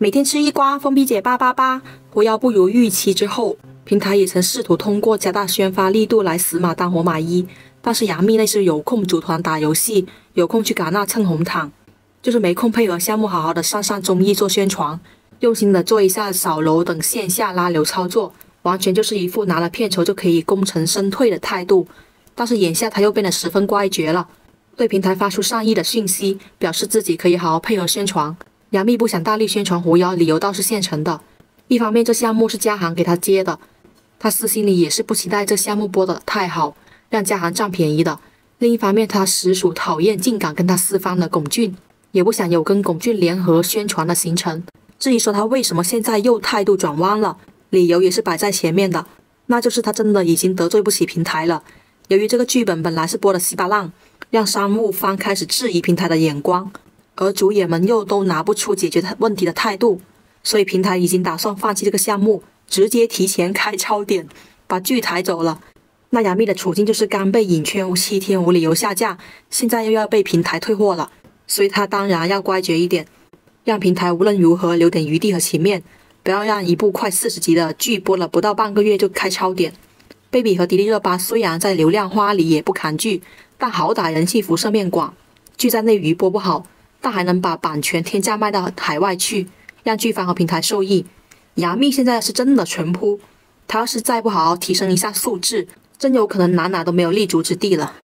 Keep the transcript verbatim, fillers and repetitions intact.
每天吃一瓜，封闭姐八八八。不要不如预期之后，平台也曾试图通过加大宣发力度来死马当活马医，但是杨幂那是有空组团打游戏，有空去戛纳蹭红毯，就是没空配合项目好好的上上综艺做宣传，用心的做一下扫楼等线下拉流操作，完全就是一副拿了片酬就可以功成身退的态度。但是眼下他又变得十分怪绝了，对平台发出善意的讯息，表示自己可以好好配合宣传。杨幂不想大力宣传狐妖，理由倒是现成的。一方面这项目是嘉行给他接的，他私心里也是不期待这项目播得太好，让嘉行占便宜的。另一方面他实属讨厌竟敢跟他私翻的龚俊，也不想有跟龚俊联合宣传的行程。至于说他为什么现在又态度转弯了，理由也是摆在前面的，那就是他真的已经得罪不起平台了。由于这个剧本本来是播的稀巴烂，让商务方开始质疑平台的眼光，而主演们又都拿不出解决问题的态度，所以平台已经打算放弃这个项目，直接提前开超点，把剧抬走了。那杨幂的处境就是刚被影圈七天无理由下架，现在又要被平台退货了，所以她当然要乖绝一点，让平台无论如何留点余地和情面，不要让一部快四十集的剧播了不到半个月就开超点。Baby 和迪丽热巴虽然在流量花里也不扛剧，但好歹人气辐射面广，剧在内娱播不好，但还能把版权天价卖到海外去，让剧方和平台受益。杨幂现在是真的全扑，她要是再不好好提升一下素质，真有可能哪哪都没有立足之地了。